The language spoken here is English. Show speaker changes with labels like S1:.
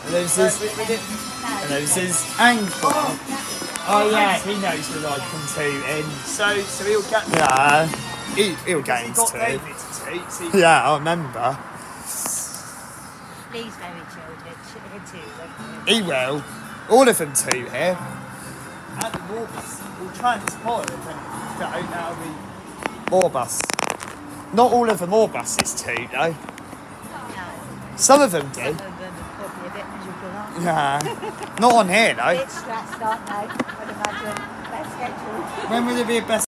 S1: And there's his, and there's his ankle. Oh yeah, he knows that I can toot in.
S2: So he'll get.
S1: Yeah, he'll get into
S2: got
S1: it.
S2: David to toot. So
S1: Yeah, I remember.
S3: He's very chilled.
S1: He will. All of them toot here.
S2: and the Morbus will transport it and get out now the
S1: Morbus. Not all of the Morbuses toot though.
S3: No.
S1: Some of them do.
S3: Some of them are probably a bit miserable, aren't they?
S1: Yeah. Not on here
S3: A
S1: though.
S3: bit stressed, aren't they? I'd imagine. Best schedule.
S1: When will there be a best